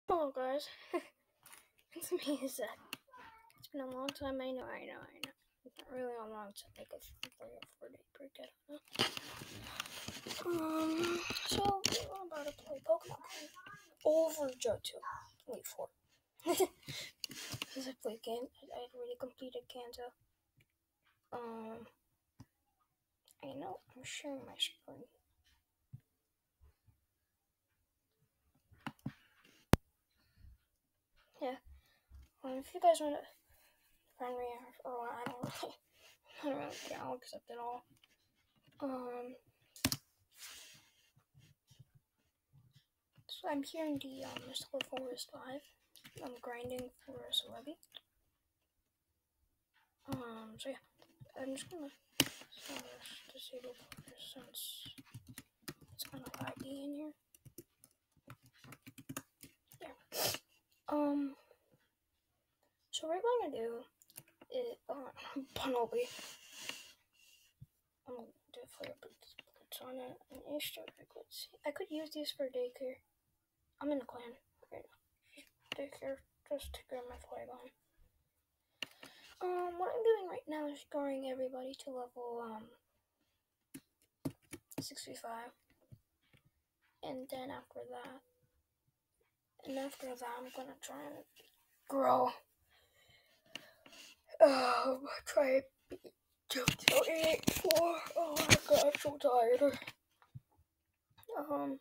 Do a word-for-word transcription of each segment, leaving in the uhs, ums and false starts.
Hello guys, it's me, Zach. It's been a long time, I know, I know, I know. It's not really a long time, like a three or four day break, I don't know. Um, so, we're about to play Pokemon over je two. Wait, four. Because I played game, I had already completed Kanto. Um, I know, I'm sharing my screen. Yeah, um, if you guys want to friend me, or, or I don't really, I don't really care, I'll accept it all. Um, So I'm here in the um, Mystical Forest Live. I'm grinding for a celebi. Um, so yeah, I'm just gonna uh, disable this since it's kind of laggy in here. Yeah. Um, so what we're gonna do is, uh, Bunnelby. I'm gonna do fire boots, boots on it, and Easter egg. Let's see. I could use these for daycare. I'm in the clan right now. Daycare, just to grab my flag on. Um, what I'm doing right now is growing everybody to level, um, sixty-five. And then after that, and after that, I'm gonna try and grow. Um, try and beat JoJo eight four. Oh my god, I'm so tired. Um,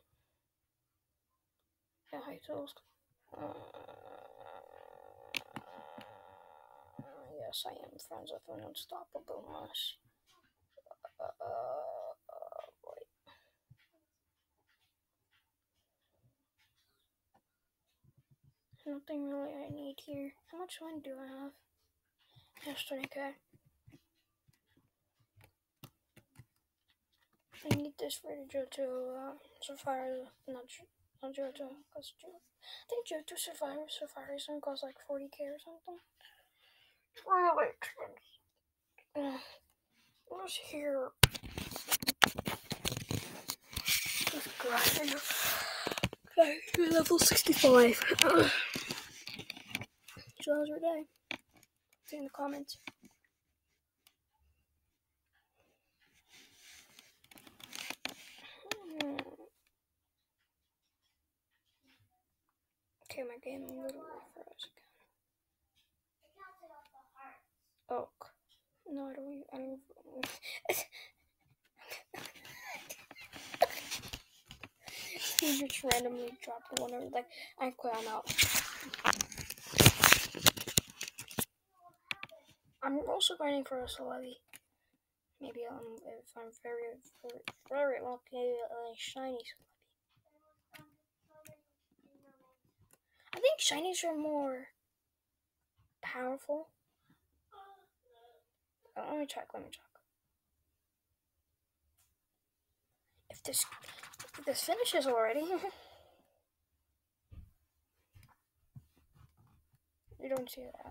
yeah, hi, Toast. Uh, yes, I am friends with an unstoppable mush. Uh, uh, wait. Nothing really I need here. How much wine do I have? Yes, twenty K. I need this for the JoJo, uh, Sapphire, not, not JoJo, because JoJo. I think je two Sapphire, Sapphire Sun costs like forty K or something. It's really expensive. Uh, what's here? Just grinding. Okay, you're level sixty-five. Uh, so how's your day? See in the comments. Hmm. Okay, my game a little refresh again. Oak. No, I don't. I don't. He just randomly dropped one or like I quit. I'm out. I'm also grinding for a celebi. Maybe um, if I'm very, very, very lucky, a shiny celebi. I think shinies are more powerful. Oh, let me check. Let me check. If this, if this finishes already. You don't see that.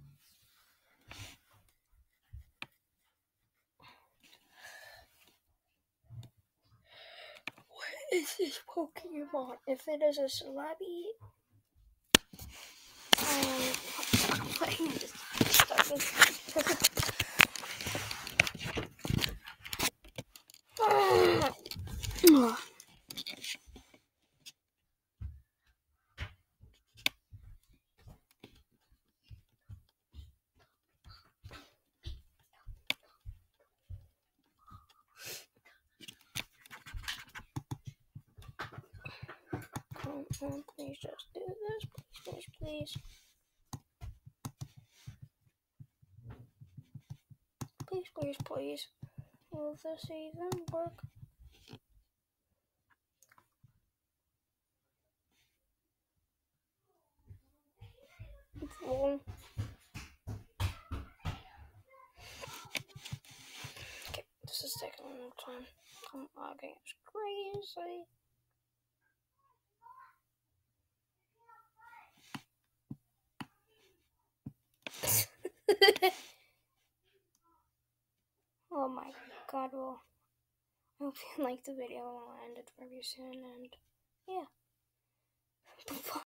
What is this Pokemon? If it is a Celebi, um, let me just start this. Come on, please just do this. Please, please, please. Please, please, please. Will this even work? It's long. Okay, this is taking a long time. I'm lagging. It's crazy. Oh my god, well, I hope you liked the video. I'll end it very soon, and yeah.